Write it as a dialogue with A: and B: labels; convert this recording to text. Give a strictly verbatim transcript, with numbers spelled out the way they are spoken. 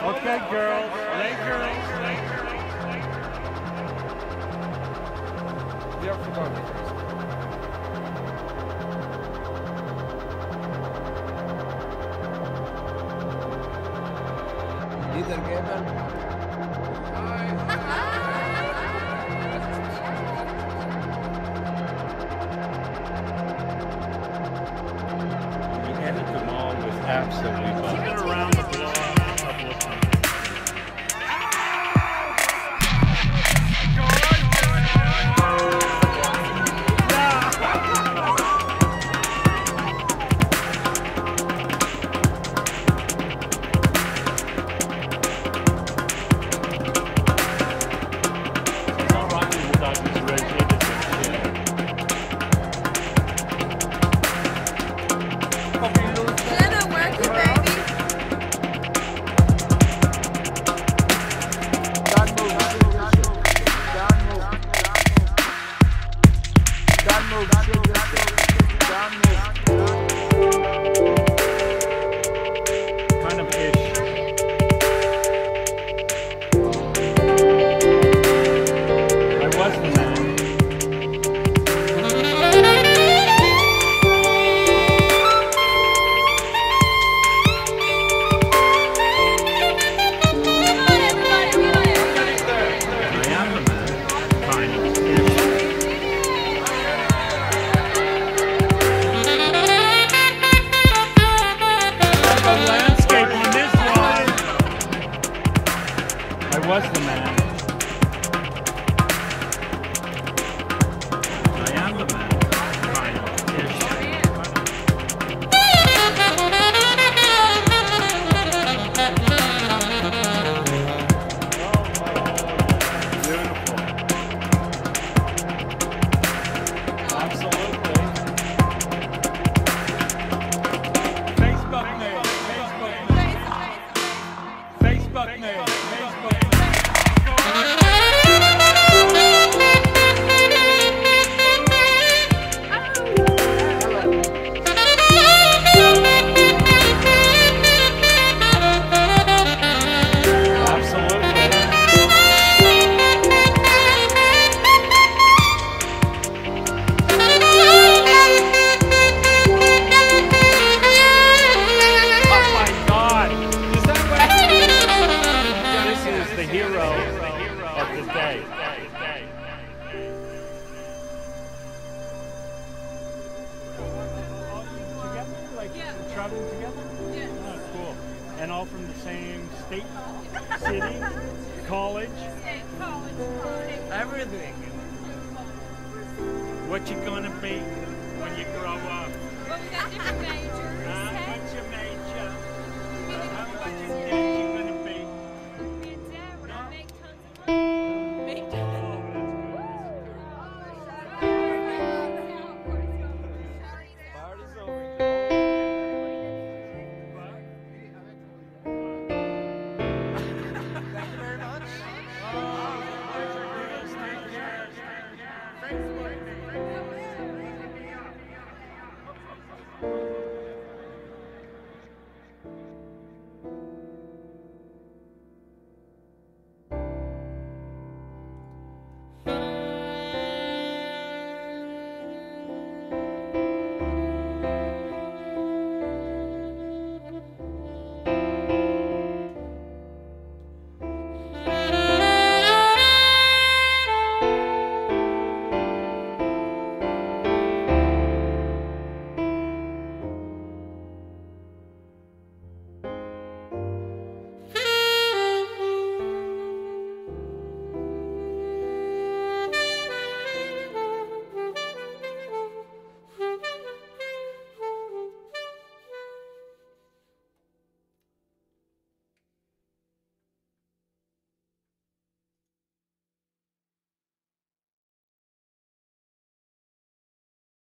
A: Okay, girls. Hey, girls.
B: Я фотограф. Лидер Геббель.
A: We headed to mall was absolutely fun. Been around the block a couple of times. Kind of ish. I was the man. I was the man. I am the man. Kind of ish. Beautiful. Absolutely. Facebook news. Facebook news. Facebook news. Facebook news. The hero of the day. Together? Like
C: Yeah.
A: traveling together?
C: Yeah.
A: Oh, cool. And all from the same state, city, college?
C: State, college, college.
A: Everything. What you gonna be when you grow up?
C: Well, we got different majors.